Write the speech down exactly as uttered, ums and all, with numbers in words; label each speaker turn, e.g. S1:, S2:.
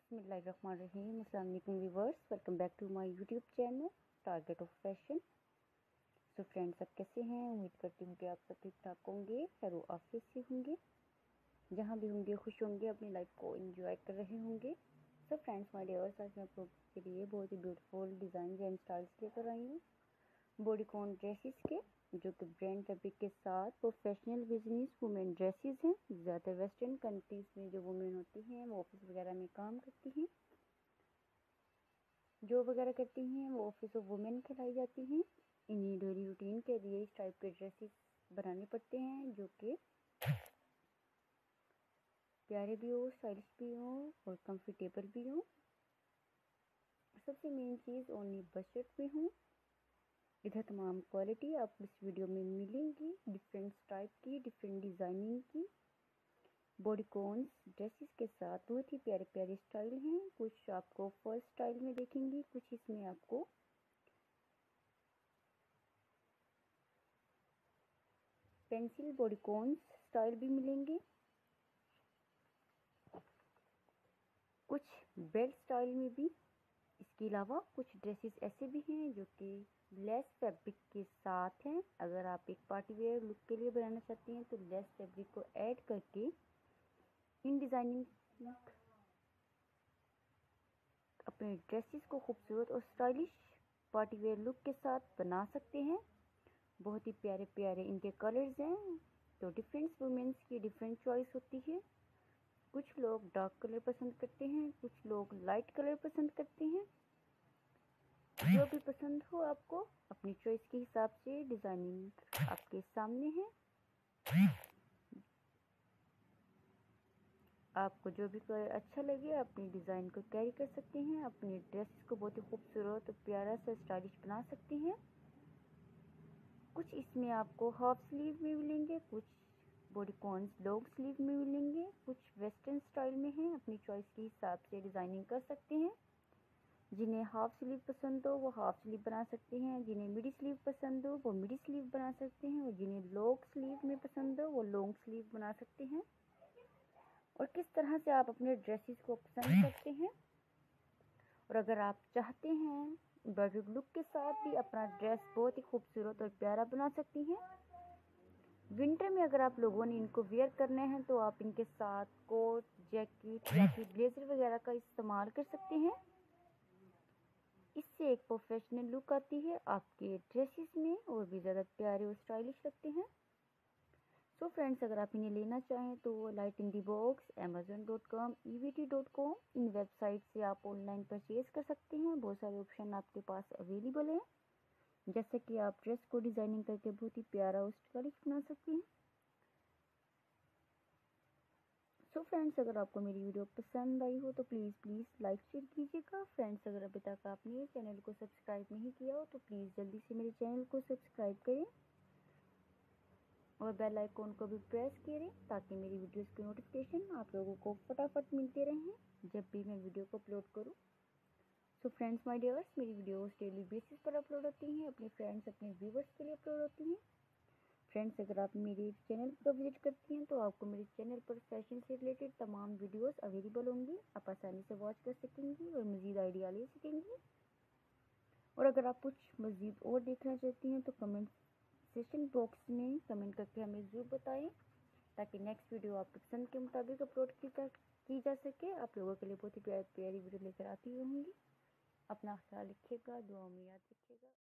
S1: बिस्मिल्लाहिर्रहमानिर्रहीम। अस्सलाम वालेकुम viewers, welcome back to my YouTube channel target of fashion. So friends, सब कैसे हैं? उम्मीद करती हूँ कि आप सब ठीक ठाक होंगे, खैर आफियत से होंगे, जहाँ भी होंगे खुश होंगे, अपनी लाइफ को एंजॉय कर रहे होंगे। सो फ्रेंड्स माय डियर्स, आज मैं आप लोगों के लिए बहुत ही ब्यूटीफुल डिज़ाइन एंड स्टाइल्स लेकर आई हूँ बॉडीकॉन ड्रेसेस के, जो कि ब्रांड फैब्रिक के साथ प्रोफेशनल बिजनेस वुमेन ड्रेसेस हैं। ज़्यादा वेस्टर्न कंट्रीज़ में जो वुमेन होती हैं वो ऑफिस वगैरह में काम करती हैं, जॉब वगैरह करती हैं, वो ऑफिस ऑफ वुमेन कहलाई जाती हैं। इन्हीं डेली रूटीन के लिए इस टाइप के ड्रेसेस बनाने पड़ते हैं, जो कि प्यारे भी हो, स्टाइलिश भी हो और कंफर्टेबल भी हो। सबसे मेन चीज़ ओनली बजट में हो। इधर तमाम क्वालिटी आपको इस वीडियो में मिलेंगी, डिफरेंट टाइप की, डिफरेंट डिज़ाइनिंग की बॉडीकॉन्स ड्रेसेस के साथ बहुत ही प्यारे प्यारे स्टाइल हैं। कुछ आपको फर्स्ट स्टाइल में देखेंगे, कुछ इसमें आपको पेंसिल बॉडीकॉन्स स्टाइल भी मिलेंगे, कुछ बेल्ट स्टाइल में भी। इसके अलावा कुछ ड्रेसेस ऐसे भी हैं जो कि लेस फैब्रिक के साथ हैं। अगर आप एक पार्टी वेयर लुक के लिए बनाना चाहते हैं तो लेस फैब्रिक को ऐड करके इन डिज़ाइनिंग अपने ड्रेसेस को खूबसूरत और स्टाइलिश पार्टी वेयर लुक के साथ बना सकते हैं। बहुत ही प्यारे प्यारे इनके कलर्स हैं, तो डिफरेंट वुमेन्स की डिफरेंट चॉइस होती है। कुछ लोग डार्क कलर पसंद करते हैं, कुछ लोग लाइट कलर पसंद करते हैं। जो भी पसंद हो आपको, अपनी चॉइस के हिसाब से डिज़ाइनिंग आपके सामने है। आपको जो भी कलर अच्छा लगे अपनी डिज़ाइन को कैरी कर सकते हैं, अपनी ड्रेस को बहुत ही खूबसूरत और प्यारा सा स्टाइलिश बना सकते हैं। कुछ इसमें आपको हाफ स्लीव में मिलेंगे, कुछ बॉडीकॉन्स लॉन्ग स्लीव में मिलेंगे, कुछ वेस्टर्न स्टाइल में हैं। अपनी चॉइस के हिसाब से डिज़ाइनिंग कर सकते हैं। जिन्हें हाफ स्लीव पसंद हो वो हाफ स्लीव बना सकते हैं, जिन्हें मिडी स्लीव पसंद हो वो मिडी स्लीव बना सकते हैं, और जिन्हें लॉन्ग स्लीव में पसंद हो वो लॉन्ग स्लीव बना सकते हैं। और किस तरह से आप अपने ड्रेसेस को पसंद करते हैं, और अगर आप चाहते हैं एम्ब्रॉयडर्ड लुक के साथ भी अपना ड्रेस बहुत ही खूबसूरत और प्यारा बना सकती हैं। विंटर में अगर आप लोगों ने इनको वेयर करने हैं तो आप इनके साथ कोट, जैकेट या फिर ब्लेजर वगैरह का इस्तेमाल कर सकते हैं। इससे एक प्रोफेशनल लुक आती है आपके ड्रेसेस में, और भी ज़्यादा प्यारे और स्टाइलिश लगते हैं। सो फ्रेंड्स, अगर आप इन्हें लेना चाहें तो light in the box, Amazon dot com, E V T dot com, इन वेबसाइट से आप ऑनलाइन परचेज कर सकते हैं। बहुत सारे ऑप्शन आपके पास अवेलेबल हैं, जैसे कि आप ड्रेस को डिज़ाइनिंग करके बहुत ही प्यारा और स्टाइलिश बना सकते हैं। सो फ्रेंड्स, अगर आपको मेरी वीडियो पसंद आई हो तो प्लीज़ प्लीज़ लाइक शेयर कीजिएगा। फ्रेंड्स, अगर अभी तक आपने मेरे चैनल को सब्सक्राइब नहीं किया हो तो प्लीज़ जल्दी से मेरे चैनल को सब्सक्राइब करें और बेल आइकॉन को भी प्रेस करें, ताकि मेरी वीडियोस की नोटिफिकेशन आप लोगों को फटाफट मिलते रहें जब भी मैं वीडियो को अपलोड करूं। सो फ्रेंड्स माय डियर्स, मेरी वीडियोस डेली बेसिस पर अपलोड होती हैं, अपने फ्रेंड्स अपने व्यूवर्स के लिए अपलोड होती हैं। फ्रेंड्स, अगर आप मेरे चैनल पर विजिट करती हैं तो आपको मेरे चैनल पर फैशन से रिलेटेड तमाम वीडियोस अवेलेबल होंगी। आप आसानी से वॉच कर सकेंगी और मज़ीद आइडिया ले सकेंगी। और अगर आप कुछ मज़ीद और देखना चाहती हैं तो कमेंट सेक्शन बॉक्स में कमेंट करके हमें ज़रूर बताएं, ताकि नेक्स्ट वीडियो आपकी पसंद के मुताबिक अपलोड की जा की जा सके। आप लोगों के लिए बहुत ही प्यारी प्यारी वीडियो लेकर आती होंगी। अपना ख्याल रखिएगा, दुआ में याद रखिएगा।